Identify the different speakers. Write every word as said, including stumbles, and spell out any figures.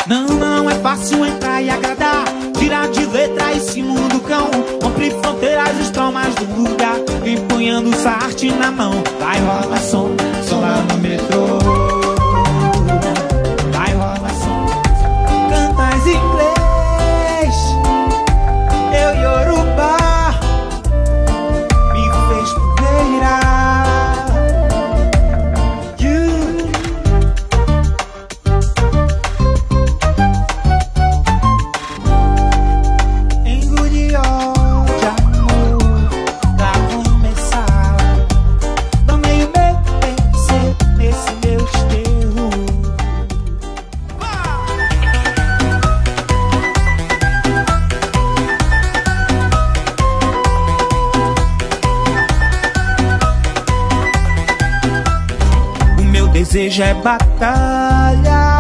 Speaker 1: Não, não é fácil entrar e agradar, tirar de letra esse mundo cão. Rompe fronteiras, estromas do lugar, empunhando sua arte na mão. Vai rolar som, som lá no metrô. Vai rolar som. Cantas inglês, eu Yorubá, me fez poeira. Desejo é batalha,